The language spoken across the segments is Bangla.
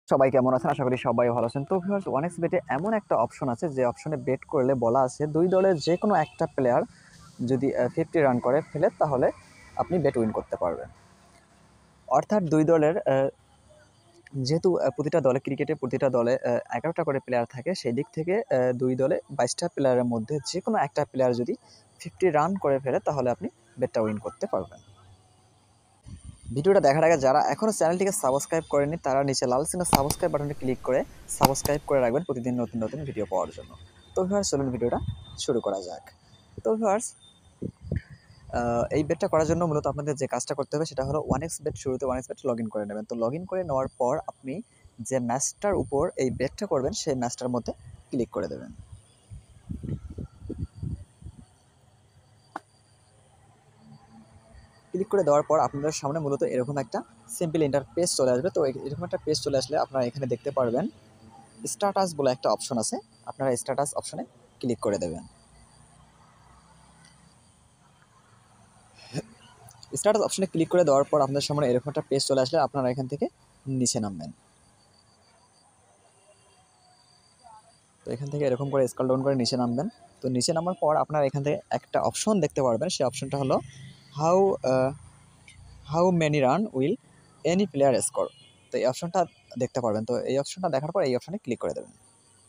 সবাই কেমন আছেন? আশা করি সবাই ভালো আছেন। তো ভিউয়ার্স, ওয়ানএক্স বেটে এমন একটা অপশন আছে যে অপশনে বেট করলে বলা আছে দুই দলের যে কোনো একটা প্লেয়ার যদি 50 রান করে ফেলে তাহলে আপনি বেট উইন করতে পারবেন। অর্থাৎ দুই দলের যেহেতু প্রতিটা দলে ক্রিকেটে প্রতিটা দলে 11টা করে প্লেয়ার থাকে, সেই দিক থেকে দুই দলে 22টা প্লেয়ারের মধ্যে যে কোনো একটা প্লেয়ার যদি 50 রান করে ফেলে তাহলে আপনি বেটটা উইন করতে পারবেন। ভিডিওটা দেখার আগে যারা এখনও চ্যানেলটিকে সাবস্ক্রাইব করেনি তারা নিচে লাল চিহ্ন সাবস্ক্রাইব বাটনে ক্লিক করে সাবস্ক্রাইব করে রাখবেন প্রতিদিন নতুন নতুন ভিডিও পাওয়ার জন্য। তো ভিউয়ার্স, চলুন ভিডিওটা শুরু করা যাক। তো ভিউয়ার্স, এই বেটটা করার জন্য মূলত আপনাদের যে কাজটা করতে হবে সেটা হলো ওয়ানএক্স বেট, শুরুতে ওয়ানএক্স বেট লগ ইন করে নেবেন। তো লগ ইন করে নেওয়ার পর আপনি যে ম্যাচটার উপর এই বেটটা করবেন সেই ম্যাচটার মধ্যে ক্লিক করে দেবেন। ক্লিক করে দেওয়ার পর আপনাদের সামনে মূলত এরকম একটা সিম্পল ইন্টারফেস চলে আসবে। তো এরকম একটা পেজ চলে আসলে আপনারা এখানে দেখতে পারবেন স্ট্যাটাস বলে একটা অপশন আছে। আপনারা স্ট্যাটাস অপশনে ক্লিক করে দেবেন। স্ট্যাটাস অপশনে ক্লিক করে দেওয়ার পর আপনাদের সামনে এরকম একটা পেজ চলে আসলে আপনারা এখান থেকে নিচে নামবেন। তো এখান থেকে এরকম করে স্ক্রল ডাউন করে নিচে নামবেন। তো নিচে নামার পর আপনারা এখান থেকে একটা অপশন দেখতে পারবেন। সেই অপশনটা হলো how how many run will any player score. তো এই অপশনটা দেখতে পারবেন। তো এই অপশনটা দেখার পর এই অপশনে ক্লিক করে দেবেন।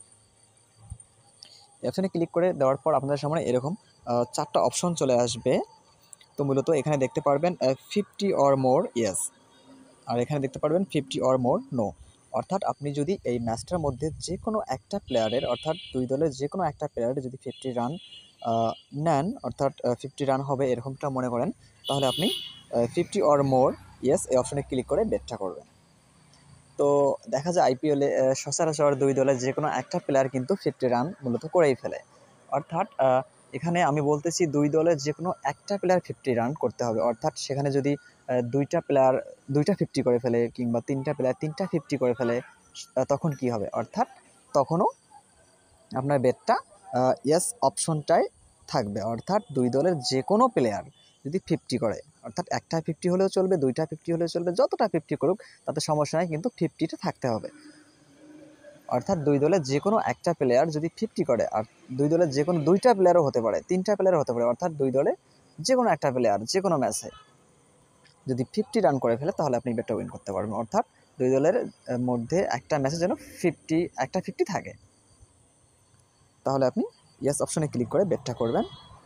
এই অপশনে ক্লিক করে দেওয়ার পর আপনাদের সামনে এরকম 4টা অপশন চলে আসবে। তো মূলত এখানে দেখতে পারবেন 50 অর মোর ইয়েস, আর এখানে দেখতে পারবেন 50 অর মোর নো। অর্থাৎ আপনি যদি এই ম্যাচটার মধ্যে যে কোনো একটা প্লেয়ারের, অর্থাৎ দুই দলের যে কোনো একটা প্লেয়ারের যদি 50 রান নেন, অর্থাৎ 50 রান হবে এরকমটা মনে করেন, তাহলে আপনি 50 অর মোর ইয়েস এই অপশনে ক্লিক করে বেটটা করবেন। তো দেখা যায় আইপিএলে সচরাচর দুই দলের যে কোনো একটা প্লেয়ার কিন্তু 50 রান মূলত করেই ফেলে। অর্থাৎ এখানে আমি বলতেছি দুই দলের যে কোনো একটা প্লেয়ার 50 রান করতে হবে। অর্থাৎ সেখানে যদি দুইটা প্লেয়ার দুইটা 50 করে ফেলে কিংবা তিনটা প্লেয়ার তিনটা 50 করে ফেলে, তখন কি হবে? অর্থাৎ তখনও আপনার বেটটা ইয়েস অপশনটাই থাকবে। অর্থাৎ দুই দলের যে কোনো প্লেয়ার যদি 50 করে, অর্থাৎ একটা 50 হলেও চলবে, দুইটা 50 হলেও চলবে, যতটা 50 করুক তাতে সমস্যা নাই, কিন্তু 50টা থাকতে হবে। অর্থাৎ দুই দলের যে কোনো একটা প্লেয়ার যদি 50 করে, আর দুই দলের যে কোনো দুইটা প্লেয়ারও হতে পারে, তিনটা প্লেয়ারও হতে পারে, অর্থাৎ দুই দলে যে কোনো একটা প্লেয়ার যে কোনো ম্যাচে যদি 50 রান করে ফেলে তাহলে আপনি বেটটা উইন করতে পারবেন। অর্থাৎ দুই দলের মধ্যে একটা ম্যাচে যেন 50 থাকে, তাহলে আপনি ইয়েস অপশনে ক্লিক করে বেটটা করবেন।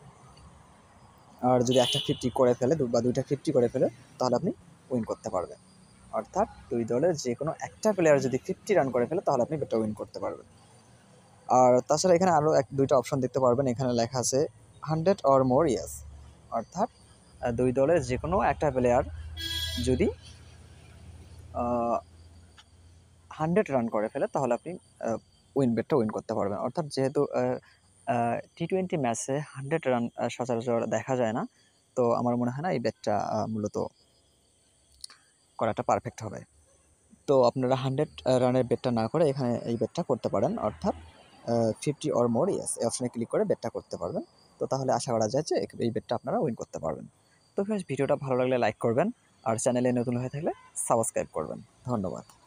আর যদি একটা 50 করে ফেলে বা দুইটা 50 করে ফেলে তাহলে আপনি উইন করতে পারবেন। অর্থাৎ দুই দলের যে কোনো একটা প্লেয়ার যদি 50 রান করে ফেলে তাহলে আপনি বেটটা উইন করতে পারবেন। আর তাছাড়া এখানে আরও দুইটা অপশন দেখতে পারবেন। এখানে লেখা আছে 100 অর মোর ইয়েস। অর্থাৎ দুই দলের যে কোনো একটা প্লেয়ার যদি 100 রান করে ফেলে তাহলে আপনি বেটটা উইন করতে পারবেন। অর্থাৎ যেহেতু টি-20 ম্যাচে 100 রান সচরাচর দেখা যায় না, তো আমার মনে হয় না এই বেটটা মূলত করাটা পারফেক্ট হবে। তো আপনারা 100 রানের বেটটা না করে এখানে এই বেটটা করতে পারেন। অর্থাৎ 50 অর মোর ইয়েস এই অপশনে ক্লিক করে বেটটা করতে পারবেন। তো তাহলে আশা করা যায় যে এই বেটটা আপনারা উইন করতে পারবেন। তো ফ্রেন্ডস, ভিডিওটা ভালো লাগলে লাইক করবেন, আর চ্যানেলে নতুন হয়ে থাকলে সাবস্ক্রাইব করবেন। ধন্যবাদ।